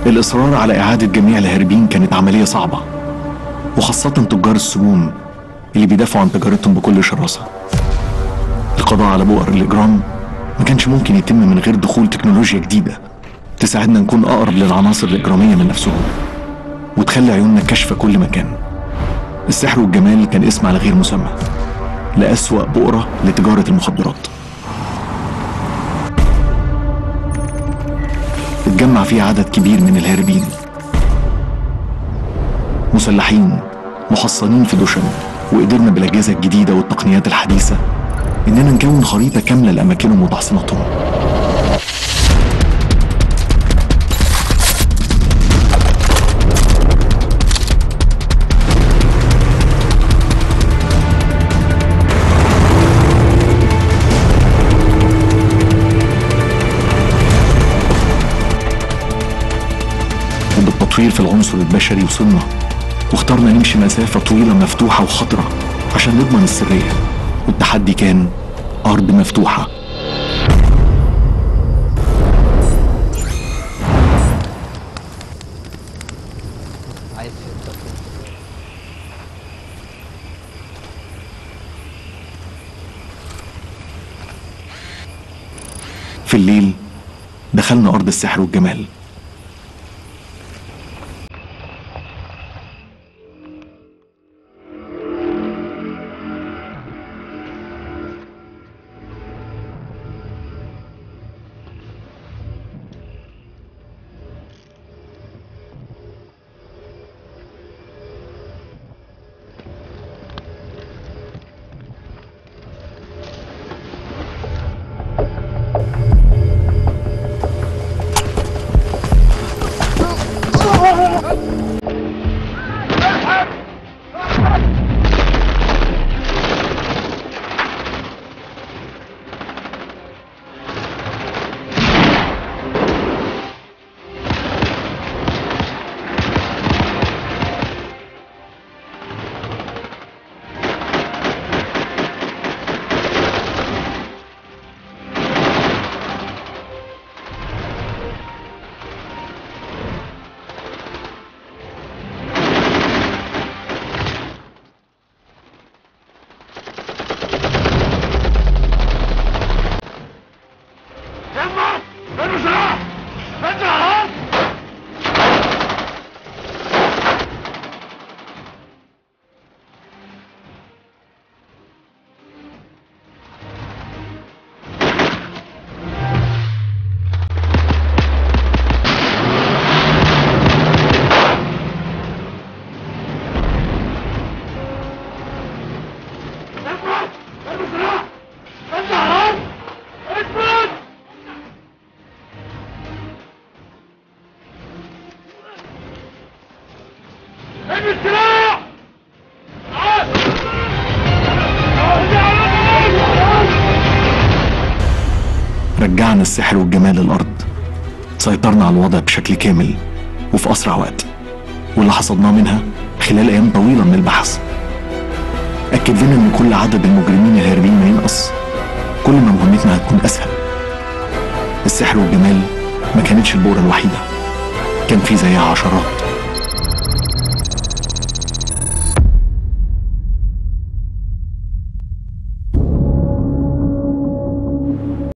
الإصرار على إعادة جميع الهاربين كانت عملية صعبة، وخاصة تجار السموم اللي بيدافعوا عن تجارتهم بكل شراسة. القضاء على بؤر الإجرام ما كانش ممكن يتم من غير دخول تكنولوجيا جديدة تساعدنا نكون أقرب للعناصر الإجرامية من نفسهم، وتخلي عيوننا كشف كل مكان. السحر والجمال كان اسم على غير مسمى لأسوأ بؤرة لتجارة المخدرات. اتجمع فيه عدد كبير من الهاربين، مسلحين محصنين في دشم، وقدرنا بالأجهزة الجديدة والتقنيات الحديثة إننا نكون خريطة كاملة لأماكنهم وتحصيناتهم. وبالتطوير في العنصر البشري وصلنا، واخترنا نمشي مسافة طويلة مفتوحة وخطرة عشان نضمن السرية، والتحدي كان أرض مفتوحة. في الليل دخلنا أرض السحر والجمال. رجعنا السحر والجمال للأرض، سيطرنا على الوضع بشكل كامل وفي أسرع وقت، واللي حصدناه منها خلال أيام طويلة من البحث أكد لنا إن كل عدد المجرمين الهاربين ما ينقص، كل ما مهمتنا هتكون أسهل. السحر والجمال ما كانتش البؤرة الوحيدة، كان في زيها عشرات.